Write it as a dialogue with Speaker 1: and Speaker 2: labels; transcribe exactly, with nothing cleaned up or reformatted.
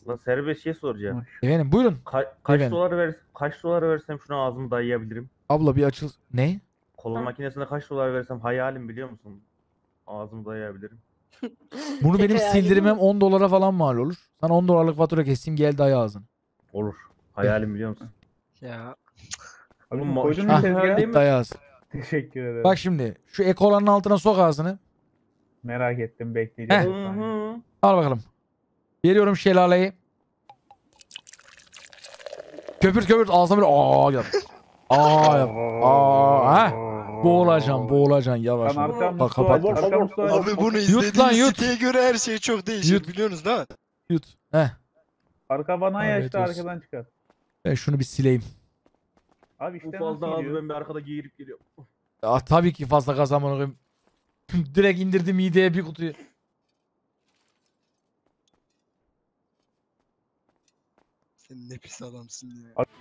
Speaker 1: La serbest şey soracağım.
Speaker 2: Efendim buyurun.
Speaker 1: Ka- kaç
Speaker 2: Efendim?
Speaker 1: dolar ver kaç dolar versem şuna ağzımı dayayabilirim.
Speaker 2: Abla bir açıl... Ne?
Speaker 1: Kola makinesine kaç dolar versem hayalim biliyor musun? Ağzımı dayayabilirim.
Speaker 2: Bunu
Speaker 3: Tek
Speaker 2: benim
Speaker 3: hayali
Speaker 2: sildirmem
Speaker 3: bu.
Speaker 2: on dolara falan mal olur. Sana on dolarlık fatura keseyim gel dayı ağzını.
Speaker 1: Olur. Hayalim biliyor musun?
Speaker 3: Ya.
Speaker 1: Oğlum
Speaker 4: Oğlum
Speaker 1: ma-
Speaker 4: koydun
Speaker 1: şu
Speaker 4: mu
Speaker 2: Ah,
Speaker 1: hayal
Speaker 4: tezgaha?
Speaker 1: değil
Speaker 2: Git
Speaker 1: mi?
Speaker 2: dayı ağzını.
Speaker 4: Teşekkür ederim.
Speaker 2: Bak şimdi şu ekolanın altına sok ağzını.
Speaker 4: Merak ettim, bekleyeceğim.
Speaker 2: Heh.
Speaker 4: bir
Speaker 1: Hı
Speaker 4: saniye.
Speaker 1: hı.
Speaker 2: Al bakalım. Veriyorum şelaleyi. Köpürt köpürt ağzına böyle aa yap. Aa yap. Aa ha. Boğulacaksın boğulacaksın yavaş.
Speaker 4: Lan
Speaker 2: yavaş.
Speaker 4: arkam
Speaker 2: Bak
Speaker 4: musluğa,
Speaker 2: kapat.
Speaker 4: arkam musluğa.
Speaker 5: Abi bunu
Speaker 2: Yut lan,
Speaker 5: izlediğiniz
Speaker 2: yut.
Speaker 5: siteye göre her şey çok değişir
Speaker 2: Yut.
Speaker 5: biliyorsunuz değil mi?
Speaker 2: Yut. Heh.
Speaker 4: Arka bana
Speaker 2: Afiyet
Speaker 4: yaşlı
Speaker 2: olsun.
Speaker 4: arkadan çıkar.
Speaker 2: Ben şunu bir sileyim.
Speaker 4: Abi işte
Speaker 1: Bu
Speaker 4: nasıl
Speaker 1: fazla ağzı
Speaker 4: gidiyor?
Speaker 1: ben bir arkada giyirip geliyorum.
Speaker 2: Ah, tabii ki fazla kazanmanı. Direkt indirdim mideye bir kutuyu.
Speaker 5: Sen ne pis adamsın ya.